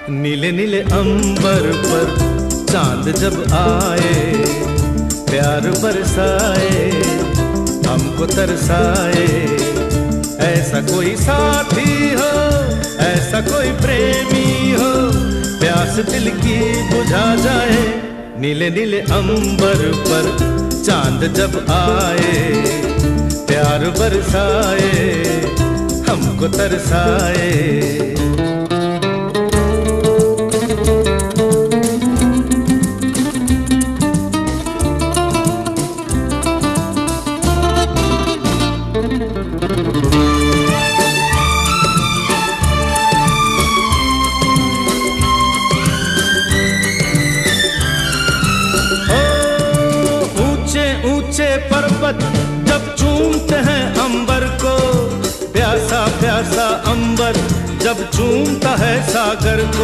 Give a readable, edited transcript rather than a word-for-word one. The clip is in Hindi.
नीले नीले अंबर पर चांद जब आए, प्यार बरसाए, हमको तरसाए। ऐसा कोई साथी हो, ऐसा कोई प्रेमी हो, प्यास दिल की बुझा जाए। नीले नीले अंबर पर चांद जब आए, प्यार बरसाए, हमको तरसाए। ऊंचे पर्वत जब चूमते हैं अंबर को, प्यासा प्यासा अंबर जब चूमता है सागर को।